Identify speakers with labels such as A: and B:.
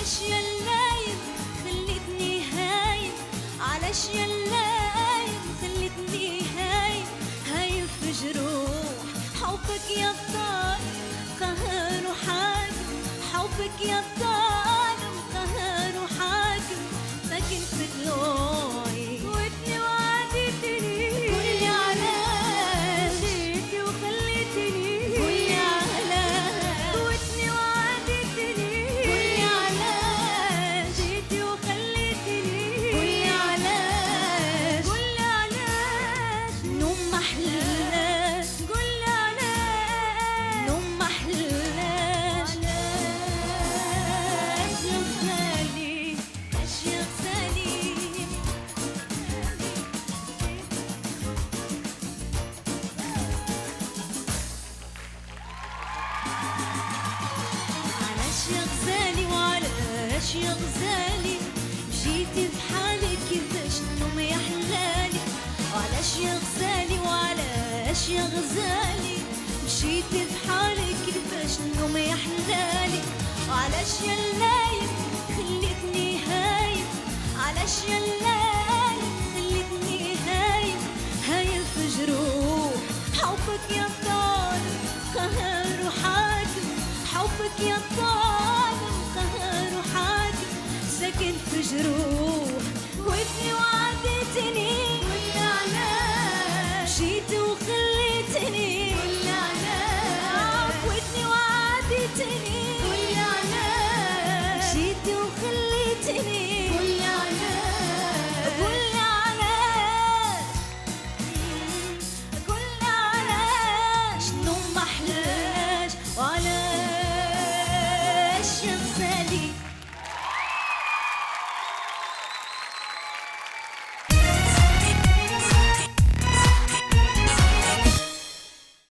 A: علاش يا اللايم خليتني هايم، علاش يا اللايم خليتني هايم، هايم في جروح حبك يا الظالم قهر وحاكم، حبك يا الظالم قهر وحاكم، ساكن في ضلوعي فوتني وعديتني، قولي علاش جيتي وخليتني، قولي علاش فوتني وعديتني، قولي علاش جيتي وخليتني، قولي علاش، قولي علاش نوم محلاش، قولي علاش نوم محلاش، علاش يا غزالي، علاش يا غزالي، علاش يا غزالي وعلاش يا غزالي مشيتي بحالك كيفاش النوم يحلالي، وعلاش يا غزالي وعلاش يا غزالي مشيتي بحالك كيفاش النوم يحلالي، وعلاش يا اللايم خليتني هايم، علاش يا اللايم خليتني هايم، هايم في جروح حبك يا الظالم قهر وحاكم، حبك يا الظالم قهر وحاكم، ساكن في جروح فوتني وعديتني، قولي علاش جيتي وخليتني، قولي علاش فوتني وعديتني، قولي علاش جيتي وخليتني،